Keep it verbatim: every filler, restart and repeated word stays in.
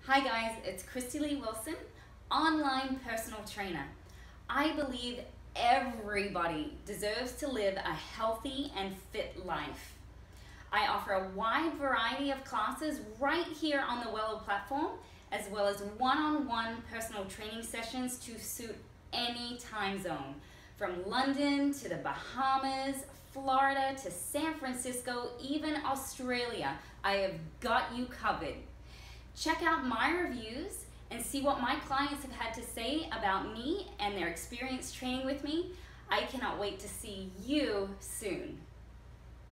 Hi guys, it's Kristy Lee Wilson, online personal trainer. I believe everybody deserves to live a healthy and fit life. I offer a wide variety of classes right here on the Wello platform, as well as one-on-one personal training sessions to suit any time zone. From London to the Bahamas, Florida to San Francisco, even Australia, I have got you covered. Check out my reviews and see what my clients have had to say about me and their experience training with me. I cannot wait to see you soon.